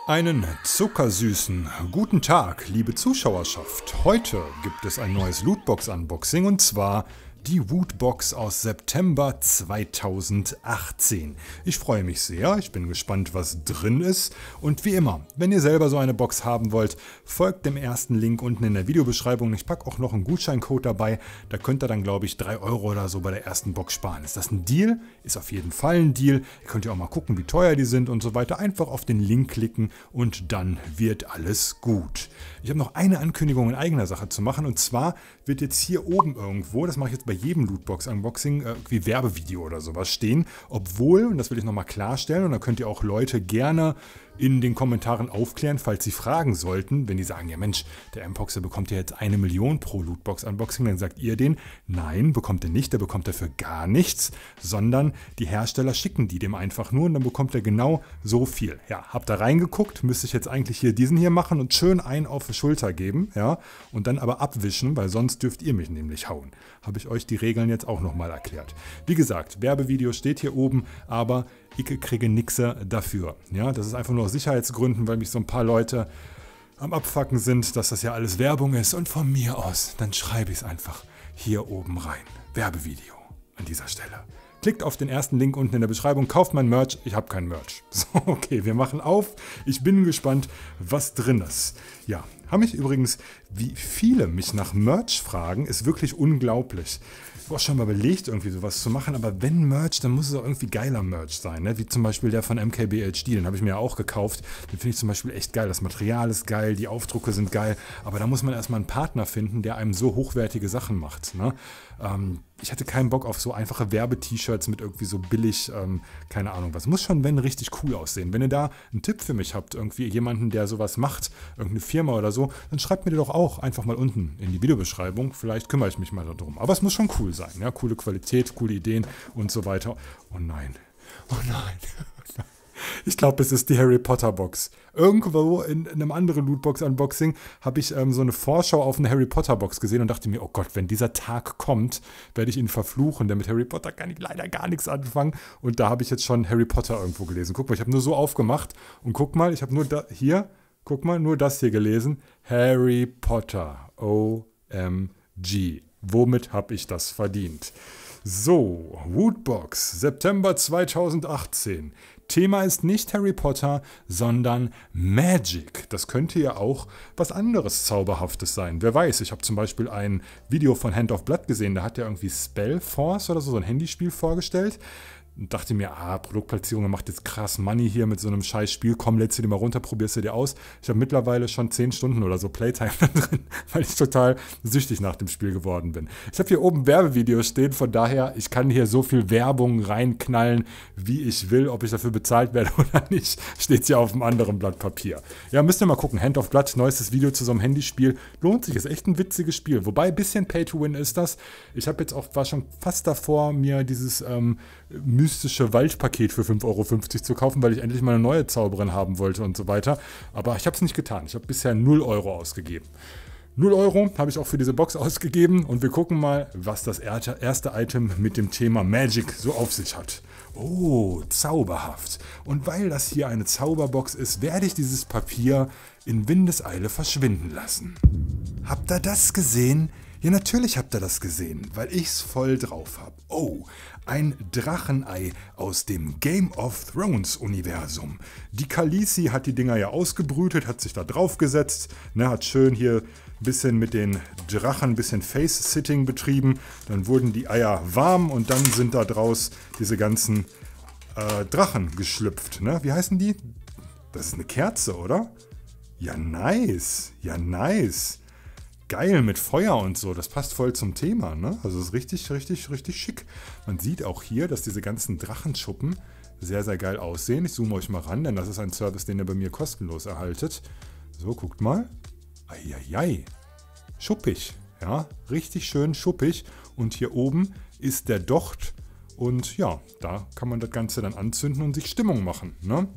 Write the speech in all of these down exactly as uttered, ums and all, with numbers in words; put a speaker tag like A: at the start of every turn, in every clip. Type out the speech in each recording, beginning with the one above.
A: Einen zuckersüßen guten Tag, liebe Zuschauerschaft. Heute gibt es ein neues Lootbox-Unboxing und zwar die Woodbox aus September zweitausendachtzehn. Ich freue mich sehr, ich bin gespannt, was drin ist. Und wie immer, wenn ihr selber so eine Box haben wollt, folgt dem ersten Link unten in der Videobeschreibung. Ich packe auch noch einen Gutscheincode dabei, da könnt ihr dann, glaube ich, drei Euro oder so bei der ersten Box sparen. Ist das ein Deal? Ist auf jeden Fall ein Deal. Ihr könnt ja auch mal gucken, wie teuer die sind und so weiter. Einfach auf den Link klicken und dann wird alles gut. Ich habe noch eine Ankündigung in eigener Sache zu machen und zwar wird jetzt hier oben irgendwo, das mache ich jetzt bei jedem Lootbox-Unboxing, irgendwie Werbevideo oder sowas stehen. Obwohl, und das will ich nochmal klarstellen, und da könnt ihr auch Leute gerne in den Kommentaren aufklären, falls sie fragen sollten, wenn die sagen, ja Mensch, der Mpox, der bekommt ja jetzt eine Million pro Lootbox-Unboxing, dann sagt ihr denen, nein, bekommt er nicht, der bekommt dafür gar nichts, sondern die Hersteller schicken die dem einfach nur und dann bekommt er genau so viel. Ja, habt da reingeguckt, müsste ich jetzt eigentlich hier diesen hier machen und schön einen auf die Schulter geben, ja, und dann aber abwischen, weil sonst dürft ihr mich nämlich hauen. Habe ich euch die Regeln jetzt auch nochmal erklärt. Wie gesagt, Werbevideo steht hier oben, aber ich kriege nichts dafür. Ja, das ist einfach nur aus Sicherheitsgründen, weil mich so ein paar Leute am Abfacken sind, dass das ja alles Werbung ist. Und von mir aus, dann schreibe ich es einfach hier oben rein. Werbevideo an dieser Stelle. Klickt auf den ersten Link unten in der Beschreibung, kauft mein Merch. Ich habe kein Merch. So, okay, wir machen auf. Ich bin gespannt, was drin ist. Ja, haben mich übrigens, wie viele mich nach Merch fragen, ist wirklich unglaublich. Ich habe auch schon mal überlegt, irgendwie sowas zu machen, aber wenn Merch, dann muss es auch irgendwie geiler Merch sein, ne? Wie zum Beispiel der von M K B H D, den habe ich mir ja auch gekauft. Den finde ich zum Beispiel echt geil. Das Material ist geil, die Aufdrucke sind geil, aber da muss man erstmal einen Partner finden, der einem so hochwertige Sachen macht, ne? Ähm, ich hatte keinen Bock auf so einfache Werbe-T-Shirts mit irgendwie so billig, ähm, keine Ahnung was. Muss schon, wenn, richtig cool aussehen. Wenn ihr da einen Tipp für mich habt, irgendwie jemanden, der sowas macht, irgendeine Firma oder so, dann schreibt mir doch auch einfach mal unten in die Videobeschreibung. Vielleicht kümmere ich mich mal darum. Aber es muss schon cool sein, ja? Coole Qualität, coole Ideen und so weiter. Oh nein, oh nein. Ich glaube, es ist die Harry Potter Box. Irgendwo in, in einem anderen Lootbox-Unboxing habe ich ähm, so eine Vorschau auf eine Harry Potter Box gesehen und dachte mir, oh Gott, wenn dieser Tag kommt, werde ich ihn verfluchen, denn mit Harry Potter kann ich leider gar nichts anfangen. Und da habe ich jetzt schon Harry Potter irgendwo gelesen. Guck mal, ich habe nur so aufgemacht und guck mal, ich habe nur da, hier, guck mal, nur das hier gelesen. Harry Potter, O M G. Womit habe ich das verdient? So, Woodbox, September zweitausendachtzehn. Thema ist nicht Harry Potter, sondern Magic. Das könnte ja auch was anderes Zauberhaftes sein. Wer weiß, ich habe zum Beispiel ein Video von Hand of Blood gesehen, da hat er irgendwie Spellforce oder so, so ein Handyspiel vorgestellt. Und dachte mir, ah, Produktplatzierung macht jetzt krass Money hier mit so einem scheiß Spiel. Komm, lädst du dir mal runter, probierst du dir aus. Ich habe mittlerweile schon zehn Stunden oder so Playtime da drin, weil ich total süchtig nach dem Spiel geworden bin. Ich habe hier oben Werbevideos stehen, von daher, ich kann hier so viel Werbung reinknallen, wie ich will. Ob ich dafür bezahlt werde oder nicht, steht hier auf einem anderen Blatt Papier. Ja, müsst ihr mal gucken. Hand of Blood, neuestes Video zu so einem Handyspiel. Lohnt sich, ist echt ein witziges Spiel. Wobei, ein bisschen Pay-to-Win ist das. Ich habe jetzt auch, war schon fast davor, mir dieses ähm, mystische Waldpaket für fünf Euro fünfzig zu kaufen, weil ich endlich mal eine neue Zauberin haben wollte und so weiter. Aber ich habe es nicht getan. Ich habe bisher null Euro ausgegeben. null Euro habe ich auch für diese Box ausgegeben und wir gucken mal, was das erste Item mit dem Thema Magic so auf sich hat. Oh, zauberhaft. Und weil das hier eine Zauberbox ist, werde ich dieses Papier in Windeseile verschwinden lassen. Habt ihr das gesehen? Ja, natürlich habt ihr das gesehen, weil ich's voll drauf habe. Oh, ein Drachenei aus dem Game of Thrones Universum. Die Khaleesi hat die Dinger ja ausgebrütet, hat sich da draufgesetzt, ne, hat schön hier ein bisschen mit den Drachen ein bisschen Face-Sitting betrieben. Dann wurden die Eier warm und dann sind da draus diese ganzen äh, Drachen geschlüpft. Ne? Wie heißen die? Das ist eine Kerze, oder? Ja, nice. Ja, nice. Geil, mit Feuer und so, das passt voll zum Thema, ne? Also es ist richtig, richtig, richtig schick. Man sieht auch hier, dass diese ganzen Drachenschuppen sehr, sehr geil aussehen. Ich zoome euch mal ran, denn das ist ein Service, den ihr bei mir kostenlos erhaltet. So, guckt mal. Eieiei. Schuppig, ja, richtig schön schuppig. Und hier oben ist der Docht und ja, da kann man das Ganze dann anzünden und sich Stimmung machen, ne?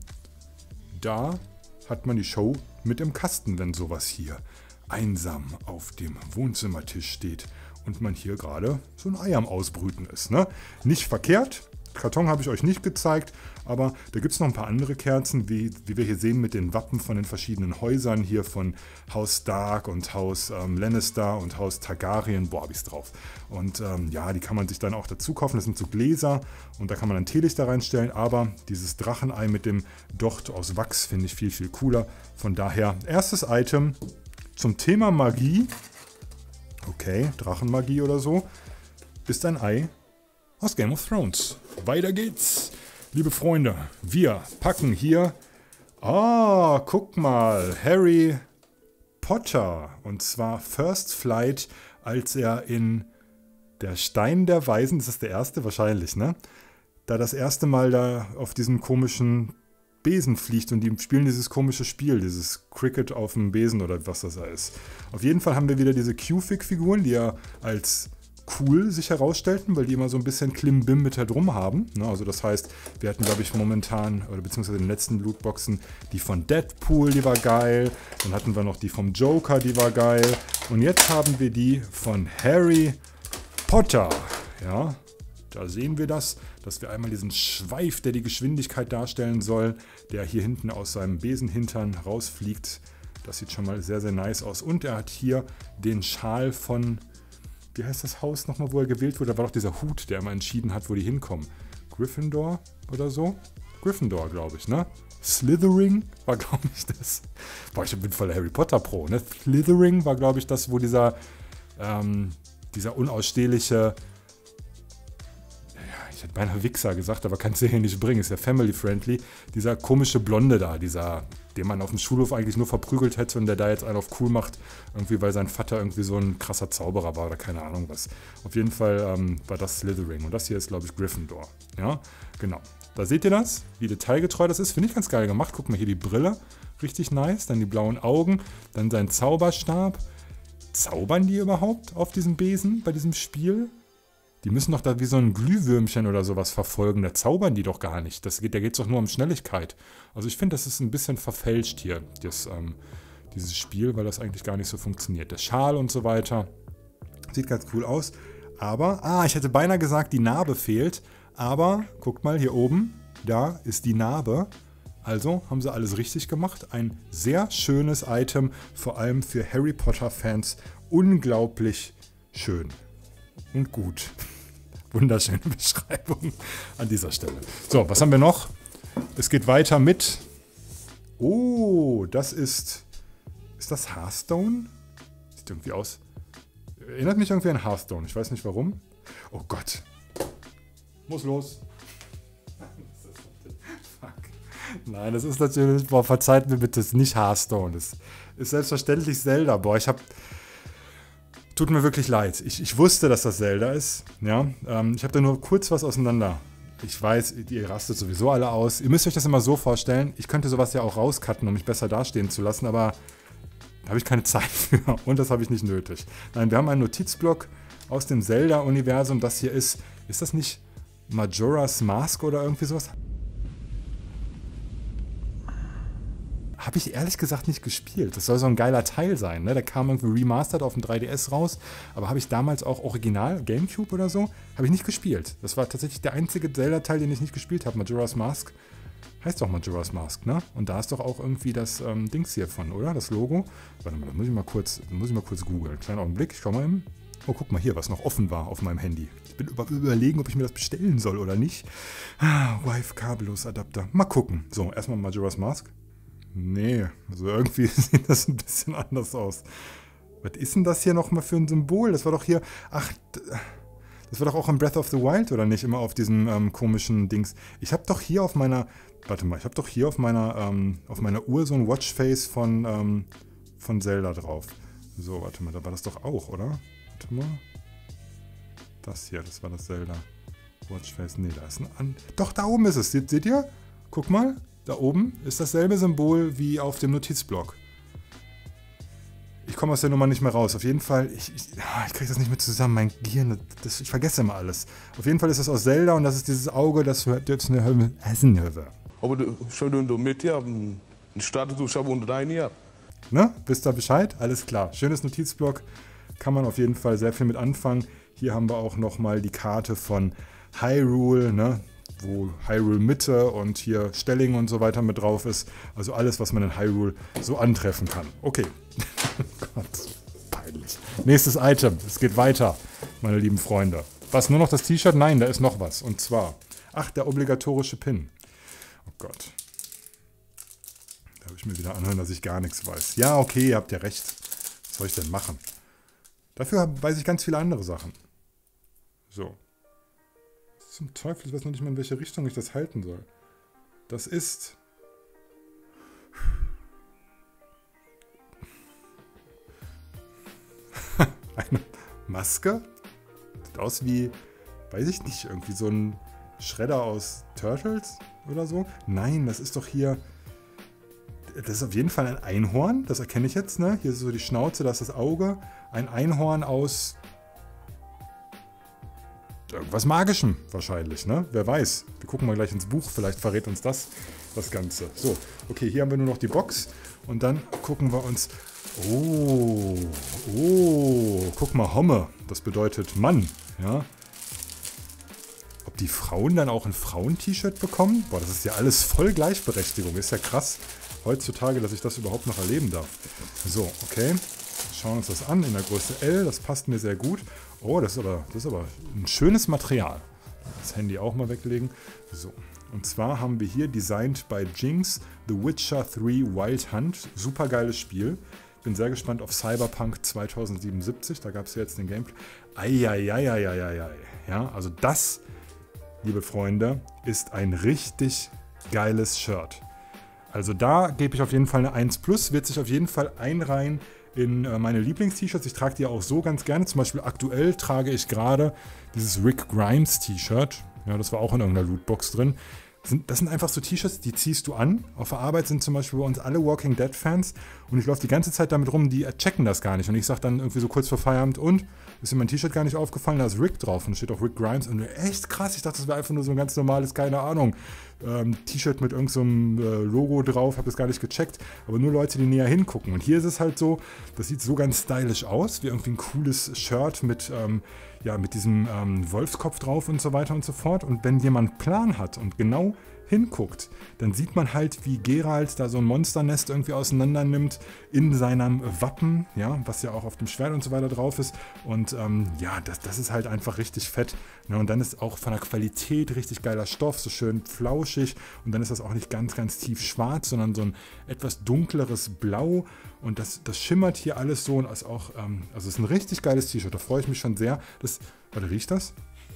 A: Da hat man die Show mit im Kasten, wenn sowas hier einsam auf dem Wohnzimmertisch steht und man hier gerade so ein Ei am Ausbrüten ist. Ne? Nicht verkehrt, Karton habe ich euch nicht gezeigt, aber da gibt es noch ein paar andere Kerzen, wie, wie wir hier sehen mit den Wappen von den verschiedenen Häusern hier von Haus Stark und Haus ähm, Lannister und Haus Targaryen. Boah, hab ich's drauf. Und ähm, ja, die kann man sich dann auch dazu kaufen. Das sind so Gläser und da kann man dann Teelichter reinstellen, aber dieses Drachenei mit dem Docht aus Wachs finde ich viel, viel cooler. Von daher, erstes Item zum Thema Magie, okay, Drachenmagie oder so, ist ein Ei aus Game of Thrones. Weiter geht's. Liebe Freunde, wir packen hier, ah, guck mal, Harry Potter. Und zwar First Flight, als er in der Stein der Weisen, das ist der erste wahrscheinlich, ne? Da das erste Mal da auf diesem komischen Besen fliegt und die spielen dieses komische Spiel, dieses Cricket auf dem Besen oder was das da ist. Auf jeden Fall haben wir wieder diese Q-Fig-Figuren, die ja als cool sich herausstellten, weil die immer so ein bisschen Klimbim mit da drum haben. Also das heißt, wir hatten, glaube ich, momentan, oder beziehungsweise in den letzten Lootboxen, die von Deadpool, die war geil. Dann hatten wir noch die vom Joker, die war geil. Und jetzt haben wir die von Harry Potter. Ja, da sehen wir das, dass wir einmal diesen Schweif, der die Geschwindigkeit darstellen soll, der hier hinten aus seinem Besenhintern rausfliegt. Das sieht schon mal sehr, sehr nice aus. Und er hat hier den Schal von... Wie heißt das Haus nochmal, wo er gewählt wurde? Da war doch dieser Hut, der immer entschieden hat, wo die hinkommen. Gryffindor oder so? Gryffindor, glaube ich, ne? Slytherin war, glaube ich, das. Boah, ich bin voll Harry Potter Pro, ne? Slytherin war, glaube ich, das, wo dieser, ähm, dieser unausstehliche, ja, ich hätte beinahe Wichser gesagt, aber kann es hier nicht bringen, ist ja family-friendly. Dieser komische Blonde da, dieser, den man auf dem Schulhof eigentlich nur verprügelt hätte und der da jetzt einen auf cool macht, irgendwie weil sein Vater irgendwie so ein krasser Zauberer war oder keine Ahnung was. Auf jeden Fall ähm, war das Slytherin und das hier ist, glaube ich, Gryffindor. Ja, genau. Da seht ihr das, wie detailgetreu das ist. Finde ich ganz geil gemacht. Guck mal hier die Brille, richtig nice. Dann die blauen Augen, dann sein Zauberstab. Zaubern die überhaupt auf diesem Besen bei diesem Spiel? Die müssen doch da wie so ein Glühwürmchen oder sowas verfolgen. Da zaubern die doch gar nicht. Das geht, da geht es doch nur um Schnelligkeit. Also ich finde, das ist ein bisschen verfälscht hier, das, ähm, dieses Spiel, weil das eigentlich gar nicht so funktioniert. Der Schal und so weiter. Sieht ganz cool aus. Aber, ah, ich hätte beinahe gesagt, die Narbe fehlt. Aber, guckt mal, hier oben, da ist die Narbe. Also haben sie alles richtig gemacht. Ein sehr schönes Item, vor allem für Harry Potter-Fans. Unglaublich schön. Und gut. Wunderschöne Beschreibung an dieser Stelle. So, was haben wir noch? Es geht weiter mit... Oh, das ist... Ist das Hearthstone? Sieht irgendwie aus... Erinnert mich irgendwie an Hearthstone. Ich weiß nicht warum. Oh Gott. Muss los. Fuck. Nein, das ist natürlich... Boah, verzeiht mir bitte, das ist nicht Hearthstone. Das ist selbstverständlich Zelda. Boah, ich habe... Tut mir wirklich leid. Ich, ich wusste, dass das Zelda ist. Ja, ähm, ich habe da nur kurz was auseinander. Ich weiß, ihr rastet sowieso alle aus. Ihr müsst euch das immer so vorstellen. Ich könnte sowas ja auch rauscutten, um mich besser dastehen zu lassen, aber da habe ich keine Zeit für. Und das habe ich nicht nötig. Nein, wir haben einen Notizblock aus dem Zelda-Universum. Das hier ist, ist das nicht Majora's Mask oder irgendwie sowas? Habe ich ehrlich gesagt nicht gespielt. Das soll so ein geiler Teil sein, ne? Der kam irgendwie remastered auf dem drei D S raus, aber habe ich damals auch original, Gamecube oder so, habe ich nicht gespielt. Das war tatsächlich der einzige Zelda-Teil, den ich nicht gespielt habe. Majora's Mask heißt doch Majora's Mask, ne? Und da ist doch auch irgendwie das ähm, Dings hier von, oder? Das Logo. Warte mal, das muss ich mal kurz, muss ich mal kurz googeln. Kleinen Augenblick, ich schau mal eben. Oh, guck mal hier, was noch offen war auf meinem Handy. Ich bin über überlegen, ob ich mir das bestellen soll oder nicht. Ah, Wife kabellos Adapter. Mal gucken. So, erstmal Majora's Mask. Nee, also irgendwie sieht das ein bisschen anders aus. Was ist denn das hier nochmal für ein Symbol? Das war doch hier... Ach, das war doch auch in Breath of the Wild, oder nicht? Immer auf diesem ähm, komischen Dings. Ich habe doch hier auf meiner... Warte mal, ich habe doch hier auf meiner, ähm, auf meiner Uhr so ein Watchface von, ähm, von Zelda drauf. So, warte mal, da war das doch auch, oder? Warte mal. Das hier, das war das Zelda. Watchface, nee, da ist ein... An doch, da oben ist es. Seht, seht ihr? Guck mal. Da oben ist dasselbe Symbol wie auf dem Notizblock. Ich komme aus der Nummer nicht mehr raus. Auf jeden Fall, ich, ich, ich kriege das nicht mehr zusammen. Mein Gehirn, das, ich vergesse immer alles. Auf jeden Fall ist das aus Zelda und das ist dieses Auge, das du jetzt eine Höhe essen höre.
B: Aber du schon mit ja, startet du schon unter dein Jahr.
A: Ne? Wisst ihr Bescheid? Alles klar. Schönes Notizblock. Kann man auf jeden Fall sehr viel mit anfangen. Hier haben wir auch nochmal die Karte von Hyrule, ne? wo Hyrule Mitte und hier Stelling und so weiter mit drauf ist. Also alles, was man in Hyrule so antreffen kann. Okay. Gott, peinlich. Nächstes Item. Es geht weiter, meine lieben Freunde. Was, nur noch das T-Shirt? Nein, da ist noch was. Und zwar, ach, der obligatorische Pin. Oh Gott. Da habe ich mir wieder anhören, dass ich gar nichts weiß. Ja, okay, ihr habt ja recht. Was soll ich denn machen? Dafür weiß ich ganz viele andere Sachen. So. Zum Teufel, ich weiß noch nicht mal, in welche Richtung ich das halten soll. Das ist... eine Maske? Sieht aus wie, weiß ich nicht, irgendwie so ein Schredder aus Turtles oder so. Nein, das ist doch hier... Das ist auf jeden Fall ein Einhorn, das erkenne ich jetzt, ne? Hier ist so die Schnauze, das ist das Auge. Ein Einhorn aus... irgendwas Magischem wahrscheinlich, ne? Wer weiß. Wir gucken mal gleich ins Buch, vielleicht verrät uns das das Ganze. So, okay, hier haben wir nur noch die Box und dann gucken wir uns... Oh, oh, guck mal, Homme, das bedeutet Mann, ja? Ob die Frauen dann auch ein Frauen-T-Shirt bekommen? Boah, das ist ja alles voll Gleichberechtigung, ist ja krass heutzutage, dass ich das überhaupt noch erleben darf. So, okay, schauen uns das an in der Größe L, das passt mir sehr gut. Oh, das ist aber, das ist aber ein schönes Material. Das Handy auch mal weglegen. So, und zwar haben wir hier Designed by Jinx The Witcher drei Wild Hunt. Super geiles Spiel. Bin sehr gespannt auf Cyberpunk zweitausendsiebenundsiebzig. Da gab es ja jetzt den Gameplay. Eieieiei. Ja, also das, liebe Freunde, ist ein richtig geiles Shirt. Also da gebe ich auf jeden Fall eine eins plus. Wird sich auf jeden Fall einreihen in äh, meine Lieblings-T-Shirts. Ich trage die auch so ganz gerne. Zum Beispiel aktuell trage ich gerade dieses Rick Grimes T-Shirt. Ja, das war auch in irgendeiner Lootbox drin. Das sind einfach so T-Shirts, die ziehst du an. Auf der Arbeit sind zum Beispiel bei uns alle Walking Dead Fans und ich laufe die ganze Zeit damit rum, die checken das gar nicht. Und ich sage dann irgendwie so kurz vor Feierabend, und ist mir mein T-Shirt gar nicht aufgefallen, da ist Rick drauf und da steht auch Rick Grimes. Und echt krass, ich dachte, das wäre einfach nur so ein ganz normales, keine Ahnung, ähm, T-Shirt mit irgendeinem so äh, Logo drauf, habe das gar nicht gecheckt. Aber nur Leute, die näher hingucken. Und hier ist es halt so, das sieht so ganz stylisch aus, wie irgendwie ein cooles Shirt mit... Ähm, ja, mit diesem ähm, Wolfskopf drauf und so weiter und so fort. Und wenn jemand einen Plan hat und genau hinguckt, dann sieht man halt, wie Geralt da so ein Monsternest irgendwie auseinander nimmt in seinem Wappen, ja, was ja auch auf dem Schwert und so weiter drauf ist. Und ähm, ja, das, das ist halt einfach richtig fett. Ne? Und dann ist auch von der Qualität richtig geiler Stoff, so schön flauschig. Und dann ist das auch nicht ganz, ganz tief schwarz, sondern so ein etwas dunkleres Blau. Und das, das schimmert hier alles so und ist auch, ähm, also es ist ein richtig geiles T-Shirt, da freue ich mich schon sehr. Das, warte, riecht das?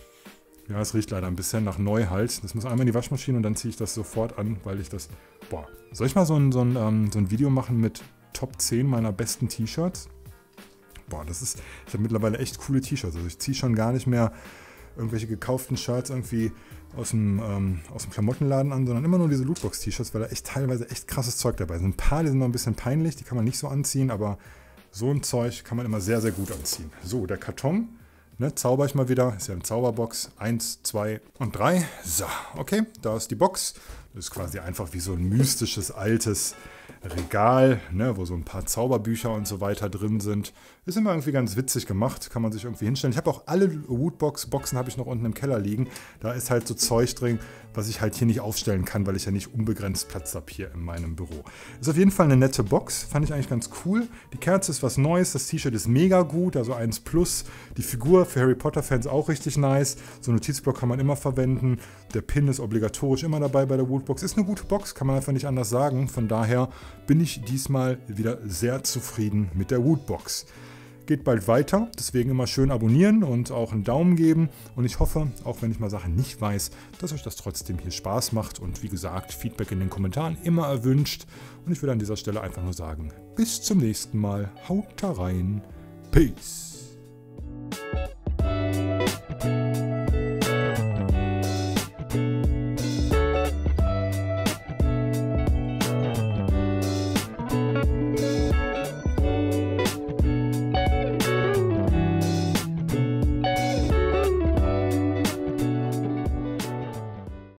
A: Ja, es riecht leider ein bisschen nach Neuhalt. Das muss einmal in die Waschmaschine und dann ziehe ich das sofort an, weil ich das, boah. Soll ich mal so ein, so ein, ähm, so ein Video machen mit Top zehn meiner besten T-Shirts? Boah, das ist, ich habe mittlerweile echt coole T-Shirts. Also ich ziehe schon gar nicht mehr irgendwelche gekauften Shirts irgendwie aus dem, ähm, aus dem Klamottenladen an, sondern immer nur diese Lootbox-T-Shirts, weil da echt teilweise echt krasses Zeug dabei ist. Ein paar, die sind noch ein bisschen peinlich, die kann man nicht so anziehen, aber so ein Zeug kann man immer sehr, sehr gut anziehen. So, der Karton, ne, zauber ich mal wieder, ist ja eine Zauberbox, eins, zwei und drei. So, okay, da ist die Box. Das ist quasi einfach wie so ein mystisches, altes Regal, ne, wo so ein paar Zauberbücher und so weiter drin sind. Ist immer irgendwie ganz witzig gemacht, kann man sich irgendwie hinstellen. Ich habe auch alle Woodbox-Boxen habe ich noch unten im Keller liegen. Da ist halt so Zeug drin, was ich halt hier nicht aufstellen kann, weil ich ja nicht unbegrenzt Platz habe hier in meinem Büro. Ist auf jeden Fall eine nette Box, fand ich eigentlich ganz cool. Die Kerze ist was Neues, das T-Shirt ist mega gut, also eins plus. Die Figur für Harry Potter-Fans auch richtig nice. So einen Notizblock kann man immer verwenden. Der Pin ist obligatorisch immer dabei bei der Woodbox. Ist eine gute Box, kann man einfach nicht anders sagen. Von daher bin ich diesmal wieder sehr zufrieden mit der Woodbox. Geht bald weiter, deswegen immer schön abonnieren und auch einen Daumen geben. Und ich hoffe, auch wenn ich mal Sachen nicht weiß, dass euch das trotzdem hier Spaß macht. Und wie gesagt, Feedback in den Kommentaren immer erwünscht. Und ich würde an dieser Stelle einfach nur sagen, bis zum nächsten Mal. Haut da rein. Peace.